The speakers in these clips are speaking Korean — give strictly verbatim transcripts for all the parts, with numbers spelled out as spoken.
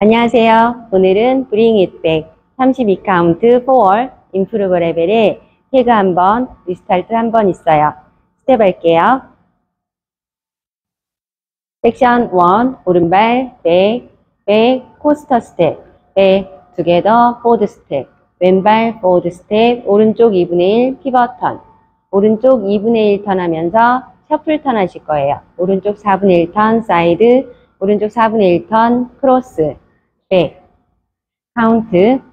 안녕하세요. 오늘은 Bring It Back 삼십이 카운트 forward improve 레벨에 태그 한번, 리스타트 한번 있어요. 스텝 할게요. 섹션 일, 오른발, 백, 백, 코스터 스텝, 백, together, forward 스텝, 왼발, forward 스텝, 오른쪽 이분의 일, 피벗 턴, 오른쪽 이분의 일 턴 하면서 셔플 턴 하실 거예요. 오른쪽 사분의 일 턴, 사이드, 오른쪽 사분의 일 턴, 크로스, 백, 카운트, 일,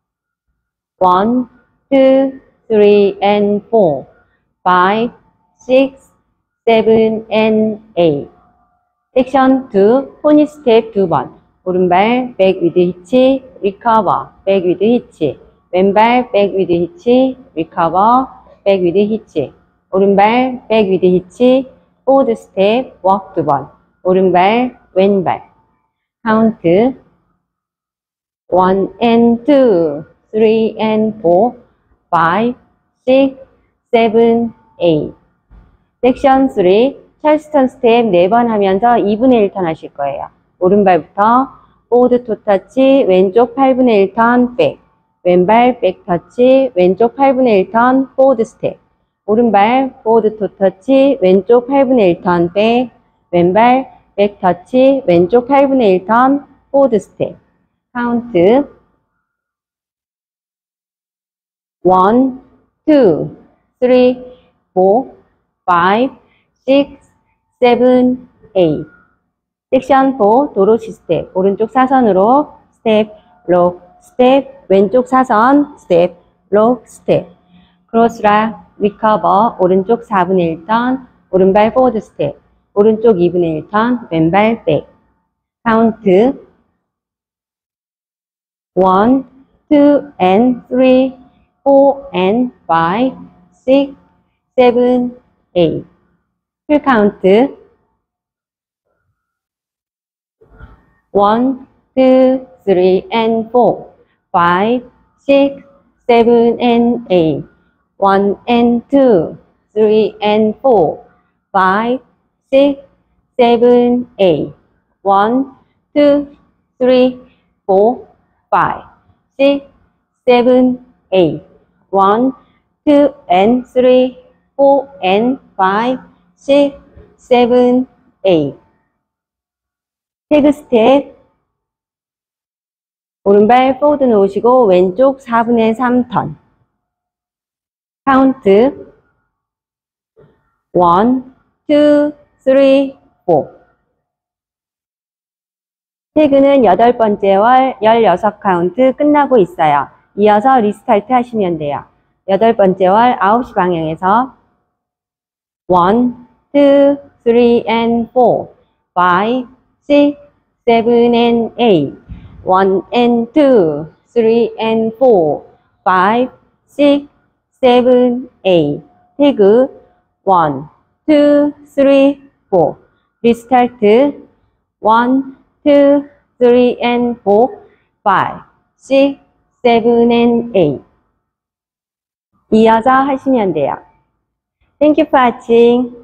이, 삼, and four, five, six, seven, and eight. 섹션 이, 포니 스텝 두 번. 오른발, 백 위드 히치, 리커버, 백 위드 히치. 왼발, 백 위드 히치, 리커버, 백 위드 히치. 오른발, 백 위드 히치, 포워드 스텝, 웍 두 번. 오른발, 왼발. 카운트, one and two, three and four, five, six, seven, eight. 섹션 삼, 찰스턴 스텝 네 번 하면서 이분의 일 턴 하실 거예요. 오른발부터 포워드 토 터치, 왼쪽 팔분의 일 턴 백, 왼발 백 터치, 왼쪽 팔분의 일 턴 포워드 스텝, 오른발 포워드 토 터치, 왼쪽 팔분의 일 턴 백, 왼발 백 터치, 왼쪽 팔분의 일 턴 포워드 스텝. 카운트 one, two, three, four, five, six, seven, eight. 섹션 사, 도로시 스텝. 오른쪽 사선으로 스텝, 록, 스텝, 왼쪽 사선, 스텝, 록, 스텝. 크로스락, 리커버, 오른쪽 사분의 일 턴, 오른발 포워드 스텝, 오른쪽 이분의 일 턴, 왼발 백. 카운트 one, two, and three, four, and five, six, seven, eight. 풀 카운트 one, two, three, and four, five, six, seven, and eight. one and two, three, and four, five, six, seven, eight. one, two, three, four, five, six, seven, eight. one, two, and three, four, and five, six, seven, eight. 태그 스텝. 오른발 포워드 놓으시고 왼쪽 사분의 삼 턴. 카운트 one, two, three, four. 태그는 여덟 번째 월 열여섯 카운트 끝나고 있어요. 이어서 리스타트 하시면 돼요. 여덟 번째 월 아홉 시 방향에서 one, two, three, and four, five, six, seven, and eight. one and two, three, and four, five, six, seven, eight. 태그 one, two, three, four. 리스타트 one, two, three, and four, five, six, seven, and eight. 이어서 하시면 돼요. Thank you for watching.